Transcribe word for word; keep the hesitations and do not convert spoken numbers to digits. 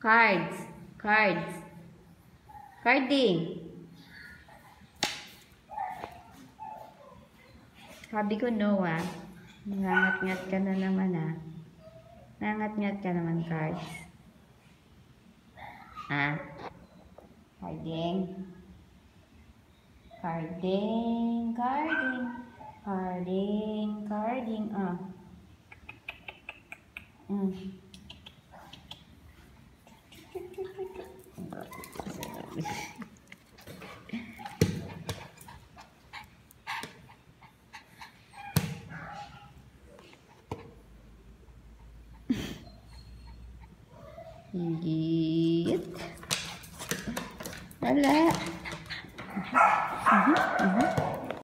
Cards. Cards. Carding. Sabi ko no ah. Nangat-ngat ka na naman ah. Nangat-ngat ka naman, cards. Ah. Carding. Carding. Carding. Carding. Carding. Ah. Mm. Higit. Wala.